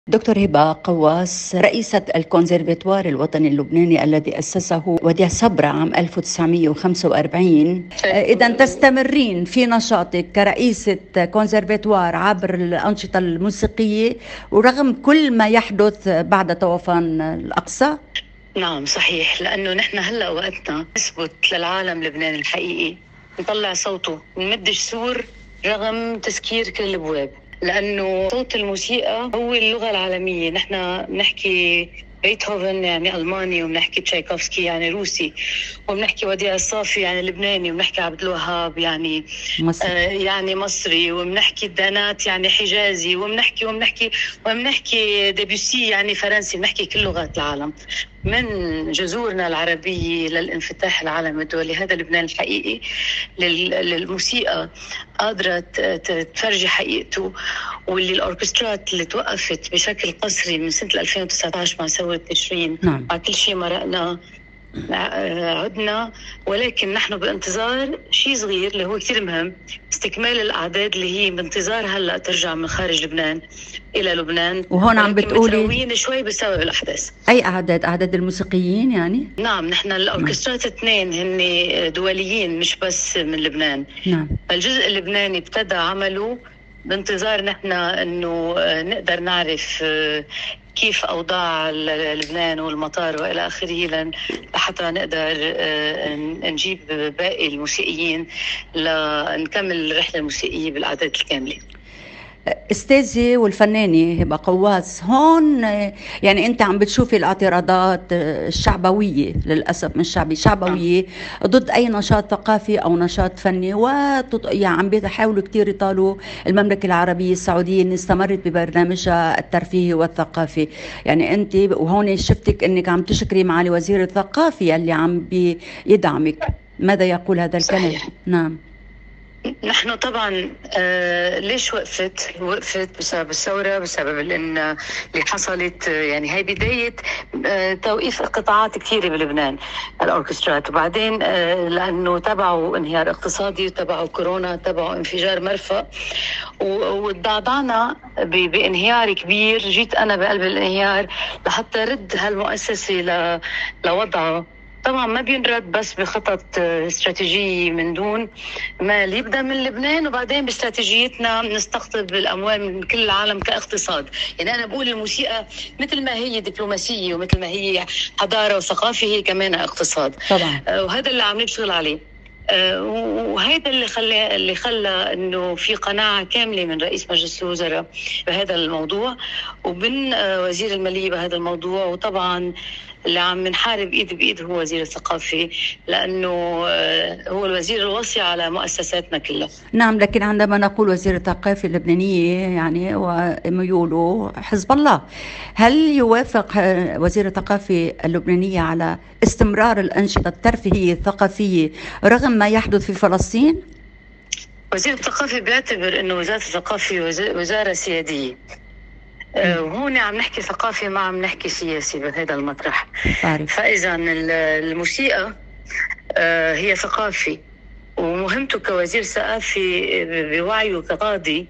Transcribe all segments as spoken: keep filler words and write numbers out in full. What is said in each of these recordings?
دكتور هبة قواس، رئيسة الكونسرفاتوار الوطني اللبناني الذي أسسه وديع صبرا عام ألف وتسعمئة وخمسة وأربعين، إذا تستمرين في نشاطك كرئيسة كونسرفاتوار عبر الأنشطة الموسيقية ورغم كل ما يحدث بعد طوفان الأقصى؟ نعم صحيح، لأنه نحن هلأ وقتنا نثبت للعالم لبنان الحقيقي، نطلع صوته ونمد جسور رغم تسكير كل الابواب، لانه صوت الموسيقى هو اللغه العالميه. نحن بنحكي بيتهوفن يعني الماني، وبنحكي تشايكوفسكي يعني روسي، وبنحكي وديع الصافي يعني لبناني، وبنحكي عبد الوهاب يعني مصر. آه يعني مصري، وبنحكي الدانات يعني حجازي، وبنحكي وبنحكي وبنحكي ديبيوسي يعني فرنسي، بنحكي كل لغات العالم. من جذورنا العربية للانفتاح العالمي الدولي، هذا لبنان الحقيقي للموسيقى قادرة تفرجي حقيقته، واللي الأوركسترات اللي توقفت بشكل قسري من سنة ألفين وتسعة عشر مع ثورة تشرين، نعم. مع كل شيء مرقنا عدنا، ولكن نحن بانتظار شيء صغير اللي هو كتير مهم، استكمال الأعداد اللي هي بانتظار هلأ ترجع من خارج لبنان إلى لبنان. وهون عم بتقولي متروين شوي بسبب الأحداث. أي أعداد؟ أعداد الموسيقيين يعني؟ نعم، نحن الأوركسترات اثنين هن دوليين مش بس من لبنان. نعم. الجزء اللبناني ابتدى عمله بانتظار نحن أنه نقدر نعرف كيف أوضاع لبنان والمطار وإلى آخره، لحتى نقدر نجيب باقي الموسيقيين لنكمل الرحلة الموسيقية بالأعداد الكاملة. استاذي والفنانة هبة قواس، هون يعني انت عم بتشوفي الاعتراضات الشعبوية، للأسف مش شعبي، شعبوية ضد اي نشاط ثقافي او نشاط فني، وتط... يعني عم بيحاولوا كتير يطالوا المملكة العربية السعودية ان استمرت ببرنامجها الترفيهي والثقافي. يعني انت وهون شفتك انك عم تشكري معالي وزير الثقافة اللي عم بيدعمك، ماذا يقول هذا الكلام؟ صحيح. نعم. نحن طبعا آه ليش وقفت وقفت بسبب الثورة، بسبب ان اللي حصلت، يعني هاي بداية آه توقيف قطاعات كثيرة بلبنان الأوركسترات، وبعدين آه لأنه تبعوا انهيار اقتصادي، وتبعوا كورونا، تبعوا انفجار مرفأ، وتضعضعنا بانهيار كبير. جيت أنا بقلب الانهيار لحتى رد هالمؤسسة لوضعه. طبعا ما بينرد بس بخطط استراتيجية من دون ما يبدأ من لبنان، وبعدين باستراتيجيتنا نستقطب الأموال من كل العالم كاقتصاد. يعني أنا بقول الموسيقى مثل ما هي دبلوماسية ومثل ما هي حضارة وثقافة، هي كمان اقتصاد طبعا. وهذا اللي عم نشتغل عليه. وهذا اللي خلى اللي خلى انه في قناعه كامله من رئيس مجلس الوزراء بهذا الموضوع، ومن وزير الماليه بهذا الموضوع، وطبعا اللي عم نحارب ايد بايد هو وزير الثقافه، لانه هو الوزير الوصي على مؤسساتنا كلها. نعم، لكن عندما نقول وزير الثقافه اللبنانيه يعني وميوله حزب الله، هل يوافق وزير الثقافه اللبنانيه على استمرار الانشطه الترفيهيه الثقافيه رغم ما يحدث في فلسطين؟ وزير الثقافه بيعتبر انه وزاره الثقافه وزاره سياديه، وهون عم نحكي ثقافي ما عم نحكي سياسي بهذا المطرح. عارف. فإذا الموسيقى هي ثقافي، ومهمته كوزير ثقافي بوعيه كقاضي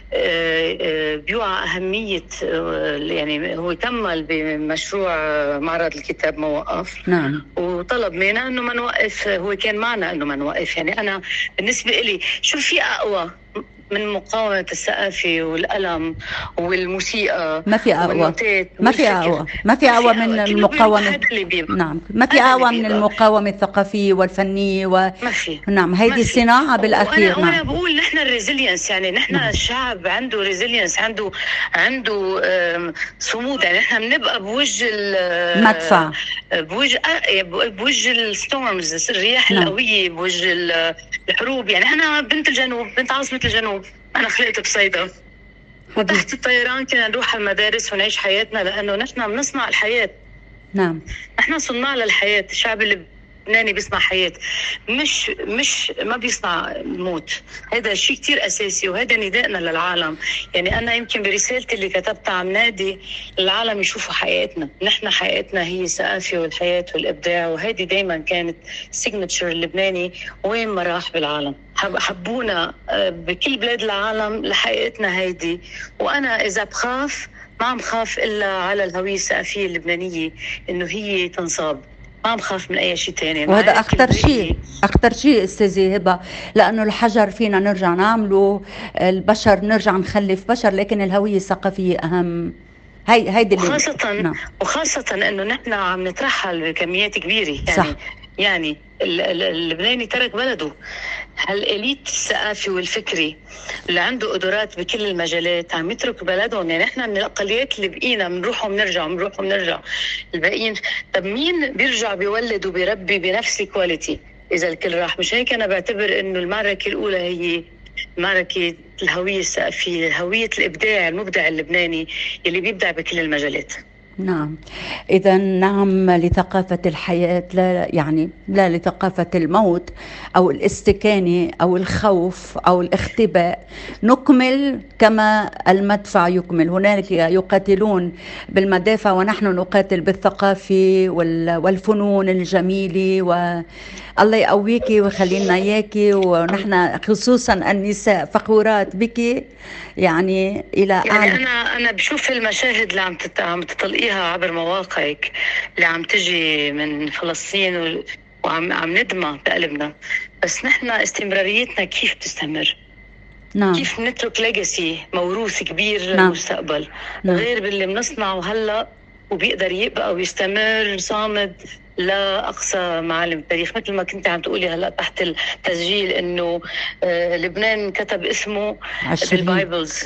بيوعى أهمية، يعني هو كمل بمشروع معرض الكتاب ما وقف. نعم. وطلب منا انه ما نوقف، هو كان معنا انه ما نوقف. يعني انا بالنسبة لي شو في اقوى من مقاومة الثقافة والألم والموسيقى؟ ما في أقوى، ما في أقوى، ما في أقوى من المقاومة. نعم، ما في أقوى من المقاومة الثقافية والفنية و... ما في. نعم، هيدي الصناعة بالأخير. وأنا, وأنا بقول نحن الريزيلينس، يعني نحن نعم. الشعب عنده ريزيلينس، عنده عنده صمود. يعني نحن بنبقى بوجه المدفع، بوجه بوجه الستورمز، الرياح نعم. القوية، بوجه الحروب. يعني أنا بنت الجنوب، بنت عاصمة الجنوب، أنا خلقت بصيدا، وتحت الطيران كنا نروح المدارس ونعيش حياتنا، لأنه نحن بنصنع الحياة. نعم، نحن صناع للحياة. الشعب اللبناني بيصنع حياة، مش مش ما بيصنع الموت. هذا شيء كتير أساسي، وهذا ندائنا للعالم. يعني أنا يمكن برسالتي اللي كتبتها عم نادي العالم يشوفوا حياتنا. نحن حياتنا هي الثقافة والحياة والإبداع، وهذه دايما كانت سيجنتشر اللبناني وين ما راح بالعالم. حبونا بكل بلاد العالم لحقيقتنا هيدي. وأنا إذا بخاف ما عم خاف إلا على الهوية الثقافية اللبنانية إنه هي تنصاب، ما عم خاف من أي شيء تاني. وهذا أخطر شيء، أخطر شيء أستاذي هبة، لأنه الحجر فينا نرجع نعمله، البشر نرجع نخلف بشر، لكن الهوية الثقافية أهم. هي هيدي وخاصة نعم. وخاصة إنه نحن عم نترحل بكميات كبيرة، يعني صح. يعني اللبناني ترك بلده. هالإليت الثقافي والفكري اللي عنده قدرات بكل المجالات عم يترك بلدهم. يعني احنا من الأقليات اللي بقينا بنروح وبنرجع بنروح وبنرجع. الباقيين طب مين بيرجع بيولد وبيربي بنفس الكواليتي إذا الكل راح؟ مش هيك أنا بعتبر إنه المعركة الأولى هي معركة الهوية الثقافية، هوية الإبداع المبدع اللبناني اللي بيبدع بكل المجالات. نعم، إذا نعم لثقافة الحياة، لا يعني لا لثقافة الموت أو الاستكانة أو الخوف أو الاختباء. نكمل كما المدفع يكمل. هناك يقاتلون بالمدافع ونحن نقاتل بالثقافة والفنون الجميلة. والله يقويكي ويخلينا إياكي، ونحن خصوصا النساء فخورات بك يعني إلى يعني أعلى. أنا أنا بشوف المشاهد اللي عم عم تطلقيها عبر مواقعك اللي عم تجي من فلسطين وعم عم ندمع بقلبنا، بس نحن استمراريتنا كيف تستمر؟ نعم. كيف نترك ليجاسي، موروث كبير للمستقبل، نعم. غير باللي بنصنعه هلا وبيقدر يبقى ويستمر صامد لا أقصى معالم التاريخ. مثل ما كنت عم تقولي هلأ تحت التسجيل إنه آه لبنان كتب اسمه بالبايبلز،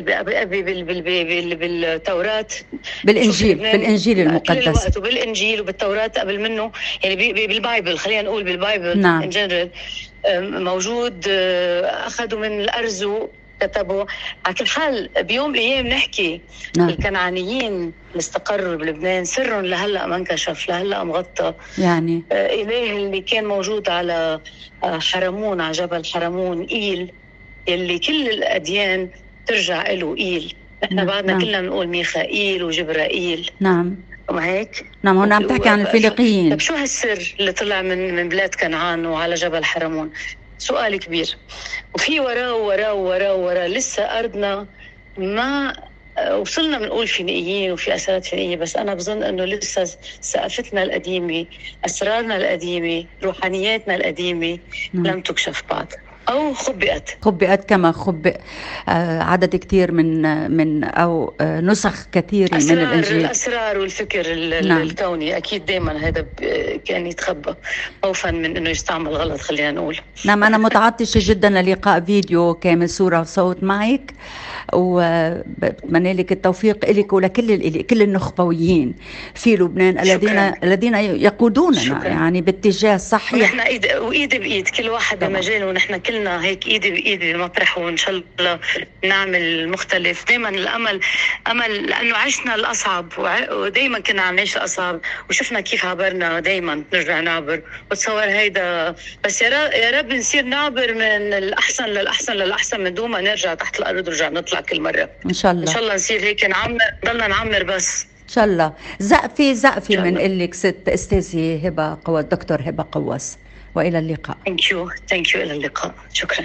بالتوراة، بالإنجيل، بالإنجيل المقدس، وبالإنجيل وبالتوراة قبل منه، يعني بالبايبل، خلينا نقول بالبايبل نعم. إن جنرال موجود. أخذوا من الأرزو كتبوا. على كل حال بيوم بأيام نحكي نعم. الكنعانيين اللي استقروا بلبنان سرهم لهلأ ما انكشف، لهلأ مغطى. يعني آه إله اللي كان موجود على آه حرمون، على جبل حرمون، إيل اللي كل الأديان ترجع له إيل. نحن نعم. بعدنا نعم. كلنا بنقول ميخائيل وجبرائيل. نعم. وما هيك؟ نعم. هون عم تحكي عن الفينيقيين. طب شو هالسر اللي طلع من من بلاد كنعان وعلى جبل حرمون؟ سؤال كبير. وفي وراه وراه وراه وراه لسه أرضنا ما وصلنا بنقول فينيقيين وفي أسرات فينيقية، بس أنا بظن أنه لسه ثقافتنا القديمة، أسرارنا القديمة، روحانياتنا القديمة م. لم تكشف بعد أو خبئت خبئت كما خبئ آه عدد كتير من من أو آه نسخ كثيرة من الإنجيل. الأسرار والفكر نعم. الكوني أكيد دايما هذا كان يتخبى خوفا من أنه يستعمل غلط، خلينا نقول. نعم. أنا متعطشة جدا للقاء فيديو كامل صورة وصوت معك، وبتمنى لك التوفيق لك ولكل كل النخبويين في لبنان الذين الذين يقودوننا شكرا. يعني باتجاه صحيح. ونحن ايد وايد بايد، كل واحد بمجاله، ونحن كلنا هيك ايد بايد بمطرح، وان شاء الله نعمل مختلف. دائما الامل امل، لانه عشنا الاصعب ودائما كنا عم نعيش الاصعب وشفنا كيف عبرنا، دائما نرجع نعبر. وتصور هيدا بس يا رب يا رب نصير نعبر من الاحسن للاحسن للاحسن من دون ما نرجع تحت الارض ونرجع نطلع كل مرة. إن شاء الله. إن شاء الله نصير هيك نعمر، ضلنا نعمر بس. إن شاء الله. زقفي زقفي من قلك ست أستاذي هبة قواس، دكتور هبة قواس، وإلى اللقاء. Thank you. Thank you. إلى اللقاء. شكرا.